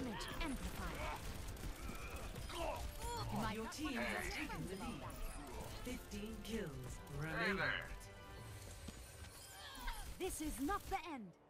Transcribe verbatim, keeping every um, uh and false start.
Damage amplified. Your team has taken the lead. fifteen kills remaining. This is not the end.